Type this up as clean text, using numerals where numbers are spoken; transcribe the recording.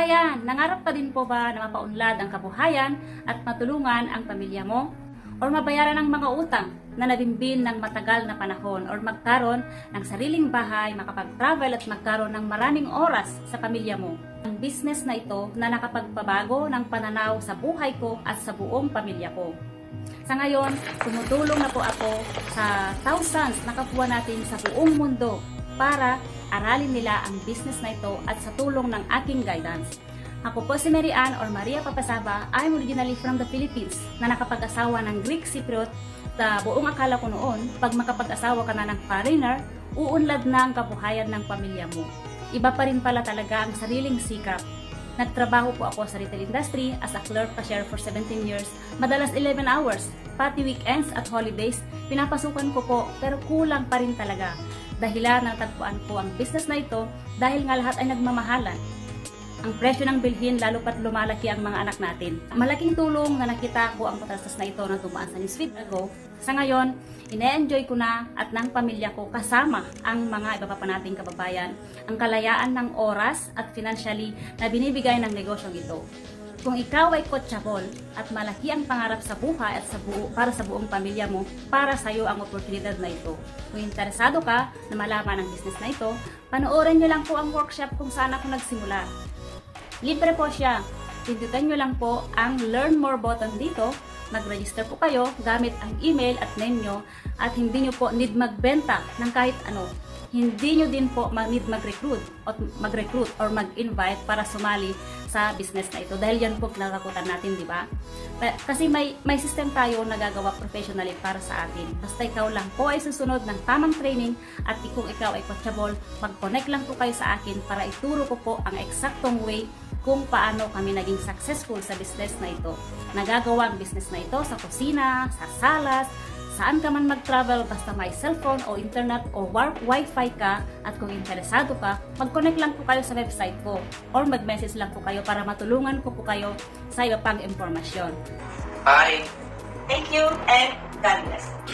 kababayan, nangarap pa din po ba na mapaunlad ang kabuhayan at matulungan ang pamilya mo? O mabayaran ang mga utang na nabimbin ng matagal na panahon, or magkaroon ng sariling bahay, makapag-travel at magkaroon ng maraming oras sa pamilya mo? Ang business na ito na nakapagpabago ng pananaw sa buhay ko at sa buong pamilya ko. Sa ngayon, tumutulong na po ako sa thousands na kapwa natin sa buong mundo para aralin nila ang business na ito at sa tulong ng aking guidance. Ako po si Mary Ann or Maria Papasaba. I'm originally from the Philippines na nakapag-asawa ng Greek Cypriot. Buong akala ko noon, pag makapag-asawa ka na ng foreigner, uunlad na ang kabuhayan ng pamilya mo. Iba pa rin pala talaga ang sariling sikap. Nagtrabaho po ako sa retail industry as a clerk cashier for 17 years, madalas 11 hours, pati weekends at holidays, pinapasukan ko po pero kulang pa rin talaga. Dahilan natagpuan ko ang business na ito dahil nga lahat ay nagmamahalan. Ang presyo ng bilhin lalo pat lumalaki ang mga anak natin. Malaking tulong na nakita ko ang patastas na ito na dumaan sa newsfeed ko. Sa ngayon, ine-enjoy ko na at ng pamilya ko kasama ang mga iba pa nating kababayan ang kalayaan ng oras at financially na binibigay ng negosyong ito. Kung ikaw ay coachable at malaki ang pangarap sa buhay at para sa buong pamilya mo, para sa iyo ang oportunidad na ito. Kung interesado ka na malaman ang business na ito, panoorin nyo lang po ang workshop kung saan ako nagsimula. Libre po siya. Pindutan nyo lang po ang Learn More button dito. Mag-register po kayo gamit ang email at name nyo at hindi nyo po need magbenta ng kahit ano. Hindi nyo din po need mag-recruit or mag-invite para sumali sa business na ito. Dahil yan po kinakakutan natin, di ba? Kasi may system tayo na gagawa professionally para sa atin. Basta ikaw lang po ay susunod ng tamang training at kung ikaw ay coachable, mag-connect lang po kayo sa akin para ituro ko po ang eksaktong way kung paano kami naging successful sa business na ito. Nagagawa ang business na ito sa kusina, sa salas, saan ka man mag-travel, basta may cellphone o internet o wifi ka at kung interesado ka, mag-connect lang po kayo sa website ko or mag-message lang po kayo para matulungan ko po kayo sa iba pang impormasyon. Bye! Thank you and God bless.